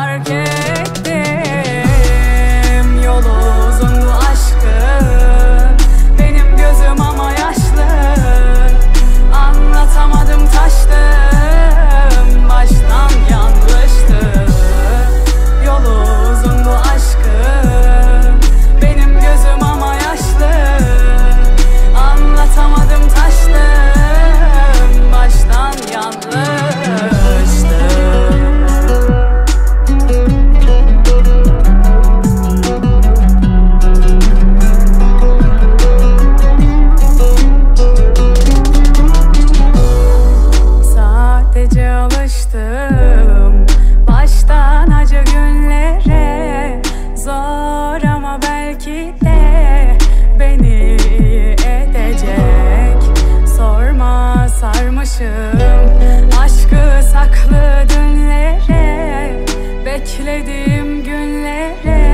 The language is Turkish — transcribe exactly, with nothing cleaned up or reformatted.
fark ettim. Yolu uzundu aşkın, benim gözüm ama yaşlı. Anlatamadım, taştım, baştan yanlıştı. Yolu uzundu aşkın, benim gözüm ama yaşlı. Anlatamadım, taştım, baştan yanlıştı. Sadece alıştım baştan acı günlere. Zor ama belki de beni iyi edecek. Sorma, sarmışım aşkı saklı dünlere, beklediğim günlere.